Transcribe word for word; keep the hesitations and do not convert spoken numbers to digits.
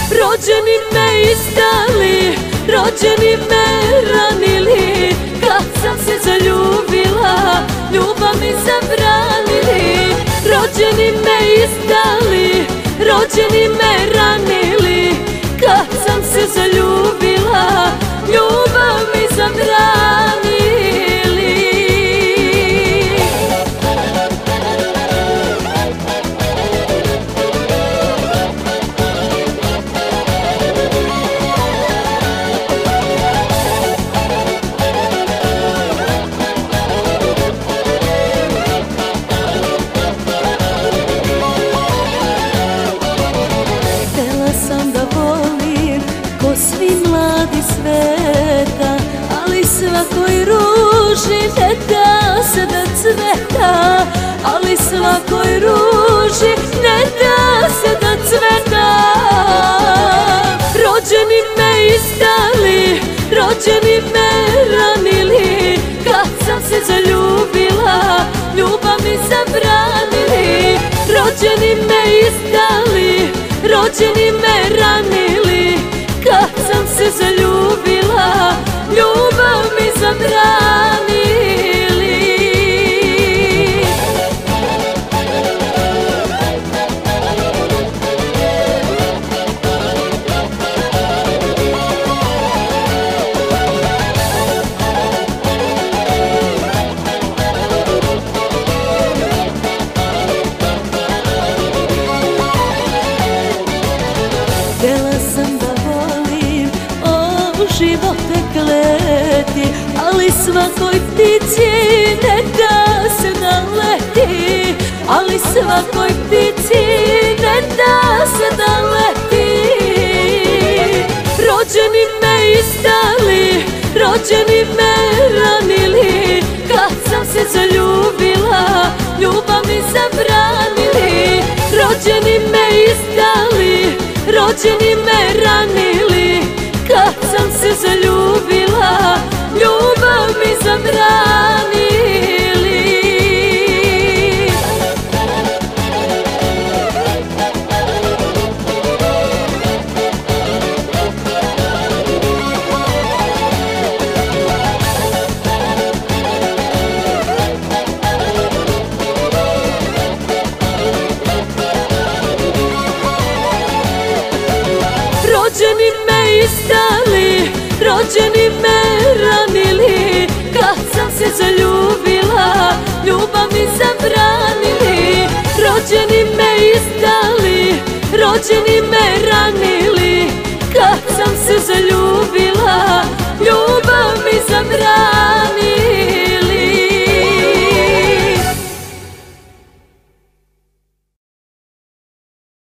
Rođeni me izdali, rođeni me ranili. Kad sam se zaljubila, ljubav mi zabranili. Rođeni me izdali, rođeni me ranili. Kad sam se zaljubila, ljubav mi zabranili. Svi mladi sveta, ali svakoj ruži ne da se da cveta. Ali svakoj ruži ne da se da cveta. Rođeni me izdali, rođeni me ranili. Kad sam se zaljubila, ljubav mi zabranili. Rođeni me izdali, rođeni me ranili. Kad sam se zaljubila, ljubav mi zabranili. Htjela sam da živote kleti, ali svakoj ptici ne da se naleti. Ali svakoj ptici ne da se naleti. Rođeni me izdali, rođeni me ranili. Kad sam se zaljubila, ljubav mi zabranili. Rođeni me izdali, rođeni me ranili. Kad sam se zaljubila, ljubav mi zabranili. Rođeni me izdali, rođeni me ranili. Kad sam se zaljubila, ljubav mi zabranili. Rođeni me izdali, rođeni me